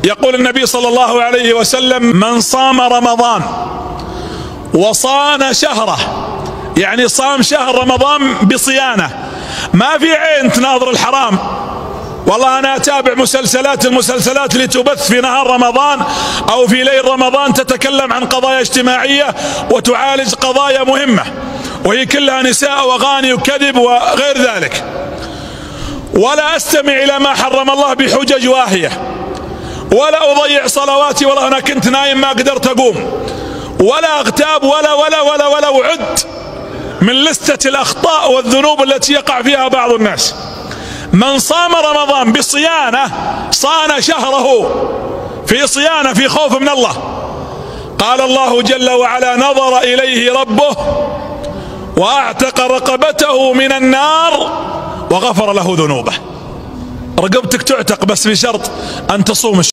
يقول النبي صلى الله عليه وسلم: من صام رمضان وصان شهره، يعني صام شهر رمضان بصيانة، ما في عين تناظر الحرام. والله أنا أتابع المسلسلات اللي تبث في نهار رمضان أو في ليل رمضان تتكلم عن قضايا اجتماعية وتعالج قضايا مهمة، وهي كلها نساء وأغاني وكذب وغير ذلك، ولا أستمع إلى ما حرم الله بحجج واهية، ولا أضيع صلواتي، والله أنا كنت نايم ما قدرت أقوم، ولا أغتاب ولا وعد من لستة الأخطاء والذنوب التي يقع فيها بعض الناس. من صام رمضان بصيانة صان شهره، في صيانة، في خوف من الله. قال الله جل وعلا: نظر إليه ربه وأعتق رقبته من النار وغفر له ذنوبه. رقبتك تعتق بس بشرط أن تصوم